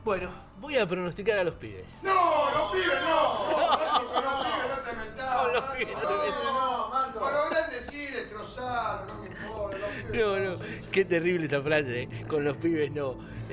Bueno, voy a pronosticar a los pibes. ¡No, los pibes no! Con los pibes no te metas. Con los pibes no te metas. No, Marco. Con los grandes sí, destrozalo, no me importa. Los pibes No. Qué terrible esta frase, ¿eh? Con los pibes no.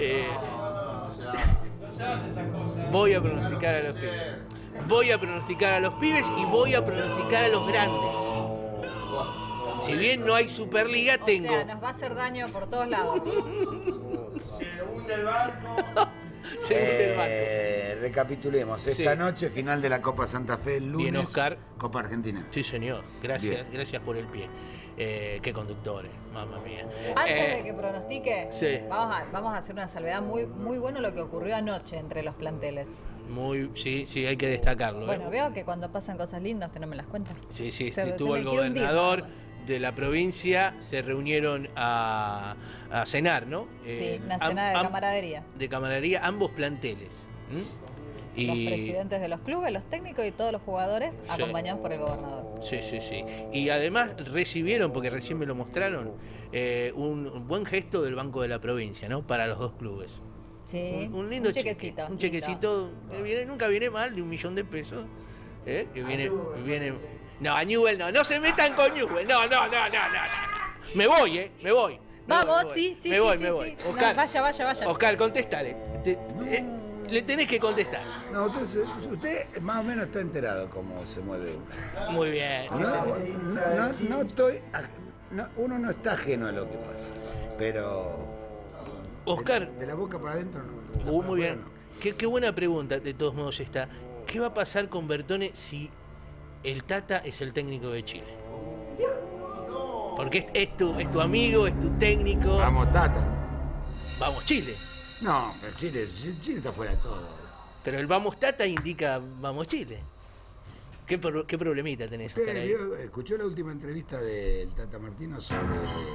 Voy a pronosticar a los pibes. Voy a pronosticar a los pibes y voy a pronosticar a los grandes. Si bien no hay Superliga, tengo... O sea, nos va a hacer daño por todos lados. se hunde el barco. Se hunde el barco. Recapitulemos. Sí. Esta noche, final de la Copa Santa Fe, el lunes. Bien, Oscar. Copa Argentina. Sí, señor. Gracias, Bien. gracias por el pie. Qué conductores, mamma mía. Antes de que pronostique, sí. vamos a hacer una salvedad. Muy bueno lo que ocurrió anoche entre los planteles. Sí, hay que destacarlo. Bueno, veo que cuando pasan cosas lindas usted no me las cuenta. Sí, Usted estuvo me el quiere hundir, gobernador nada de la provincia, se reunieron a cenar, ¿no? Sí, una cena de camaradería. De camaradería, ambos planteles. Los presidentes de los clubes, los técnicos y todos los jugadores acompañados por el gobernador. Sí. Y además recibieron, porque recién me lo mostraron, un buen gesto del Banco de la Provincia, ¿no? Para los dos clubes. Sí, Un lindo chequecito. cheque. Un chequecito que nunca viene mal, de $1.000.000 pesos. Que viene. No, a Newell no se metan con Newell. No. Me voy. Vamos, voy. sí. Me voy. No, Oscar, vaya. Oscar, contéstale. Le tenés que contestar. No, usted más o menos está enterado cómo se mueve uno. Muy bien. Sí, señor. Uno no está ajeno a lo que pasa. Pero. Oscar. De la boca para adentro no. Muy bien. Qué buena pregunta, de todos modos, esta. ¿Qué va a pasar con Bertone si el Tata es el técnico de Chile? Porque es tu amigo, es tu técnico. Vamos, Tata. Vamos, Chile. No, pero Chile está fuera de todo. Pero el Vamos Tata indica Vamos Chile. ¿Qué problemita tenés, Oscar, ahí? ¿Escuchó la última entrevista del Tata Martino sobre...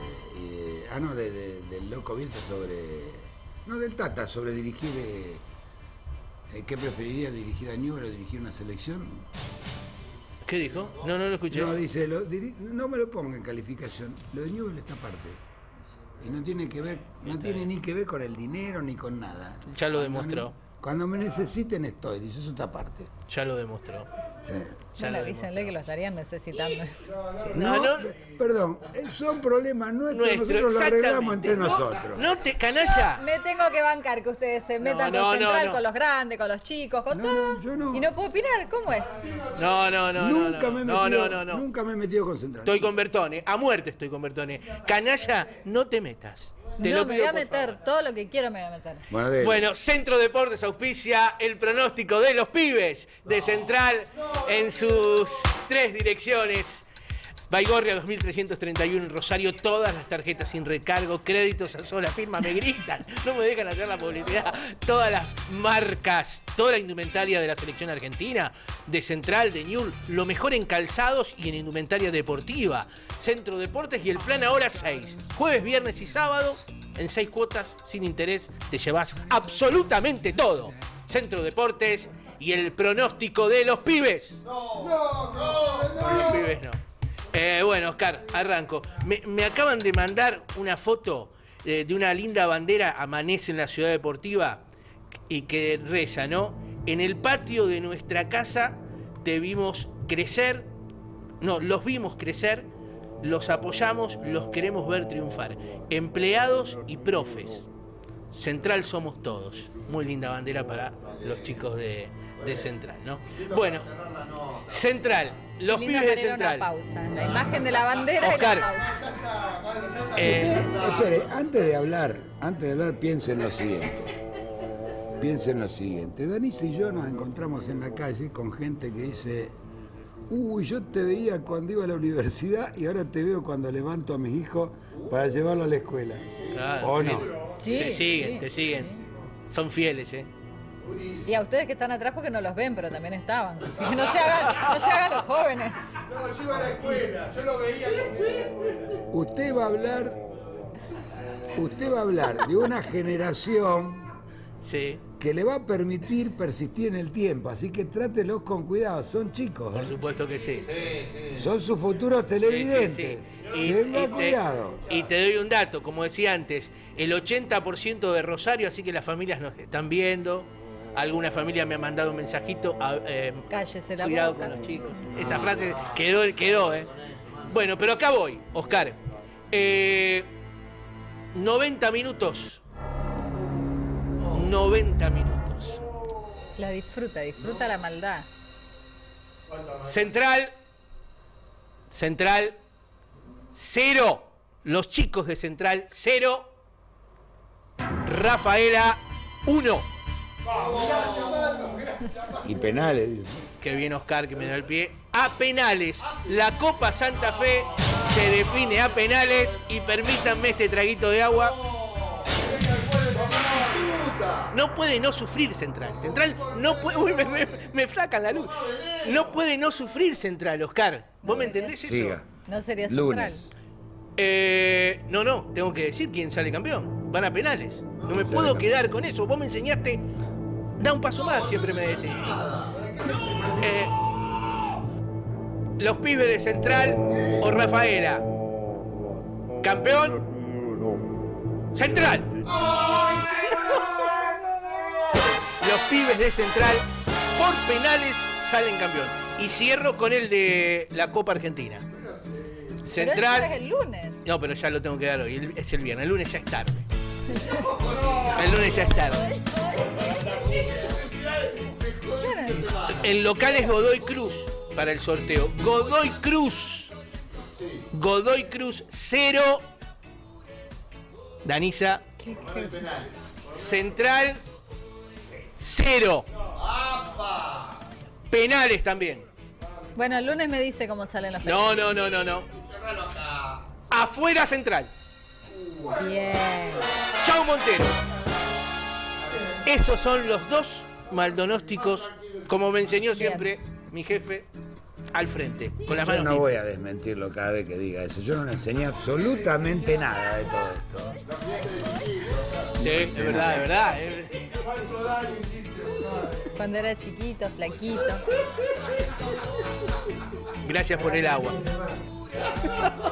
del Loco Bielsa sobre... No, del Tata, sobre dirigir... ¿qué preferiría, dirigir a Newell o dirigir una selección? ¿Qué dijo? No lo escuché. No, dice, no me lo ponga en calificación. Lo de Newell está aparte. Y no tiene que ver, no tiene ni que ver con el dinero ni con nada. Ya lo demostró. Cuando me necesiten estoy, dice, eso está aparte. Ya lo demostró. Sí. Ya le avísenle que lo estarían necesitando. No, perdón, son problemas nuestros, nosotros lo arreglamos entre nosotros. Canalla. Me tengo que bancar que ustedes se metan con Central, con los grandes, con los chicos, con todo. Yo no. Y no puedo opinar, ¿cómo es? Nunca me he metido con Central. Estoy con Bertone, a muerte estoy con Bertone. Canalla, no te metas. Te no, lo me pido, voy a por meter, favor. todo lo que quiero me voy a meter. Bueno, Centro Deportes auspicia el pronóstico de los pibes de Central en sus 3 direcciones. Baigorria 2331 en Rosario, todas las tarjetas sin recargo, créditos a sola firma, me gritan, no me dejan hacer la publicidad. Todas las marcas, toda la indumentaria de la selección argentina, de Central, de Newell, lo mejor en calzados y en indumentaria deportiva. Centro Deportes y el plan ahora 6. Jueves, viernes y sábado, en 6 cuotas, sin interés, te llevas absolutamente todo. Centro Deportes y el pronóstico de los pibes. Los pibes no. Bueno, Oscar, arranco. Me acaban de mandar una foto de una linda bandera, amanece en la Ciudad Deportiva, y que reza, ¿no? En el patio de nuestra casa te vimos crecer, los vimos crecer, los apoyamos, los queremos ver triunfar. Empleados y profes. Central somos todos. Muy linda bandera para los chicos de Central, ¿no? Bueno, Central, los pibes de Central. Una pausa. La imagen de la bandera Oscar. y la pausa. Espere, antes de hablar, piensen lo siguiente. Danisa y yo nos encontramos en la calle con gente que dice: uy, yo te veía cuando iba a la universidad y ahora te veo cuando levanto a mis hijos para llevarlo a la escuela. Claro, ¿O no? Sí, te siguen. Son fieles, ¿eh? Y a ustedes que están atrás porque no los ven, pero también estaban. Así que no se hagan los jóvenes. No, yo iba a la escuela, yo lo veía en la escuela. Usted va a hablar de una generación Sí. que le va a permitir persistir en el tiempo. Así que trátelos con cuidado, son chicos. Por supuesto que sí. Son sus futuros televidentes. Sí. Tenga cuidado. Y te doy un dato, como decía antes, el 80% de Rosario, así que las familias nos están viendo. Alguna familia me ha mandado un mensajito. Cállese la cuidado boca. con los chicos. Esta frase quedó. Bueno, pero acá voy, Oscar. 90 minutos. 90 minutos. La disfruta la maldad. Central, 0. Los chicos de Central, 0. Rafaela, 1. Y penales. Qué bien, Oscar, que me da el pie. A penales. La Copa Santa Fe se define a penales. Y permítanme este traguito de agua. No puede no sufrir Central. Central no puede... Uy, me flacan la luz. No puede no sufrir Central, Oscar. ¿Vos me entendés eso? Siga. No sería Lunes. Central. No, tengo que decir quién sale campeón. Van a penales. No me puedo quedar con eso. Vos me enseñaste, da un paso más, siempre me decís. Los pibes de Central o Rafaela. Campeón, Central. Los pibes de Central por penales salen campeón. Y cierro con el de la Copa Argentina. Central. Pero eso es el lunes. No, pero ya lo tengo que dar hoy. Es el viernes. El lunes ya es tarde. El lunes ya es tarde. El local es Godoy Cruz para el sorteo. Godoy Cruz. Godoy Cruz 0. Danisa. Central 0. Penales también. Bueno, el lunes me dice cómo salen los penales. No. Afuera Central. Bien. Chau Montero. Esos son los dos maldonósticos, como me enseñó siempre mi jefe, al frente, con las manos Yo no limpias. voy a desmentirlo cada vez que diga eso. Yo no le enseñé absolutamente nada de todo esto. Sí, es verdad. Cuando era chiquito, flaquito. Gracias por el agua.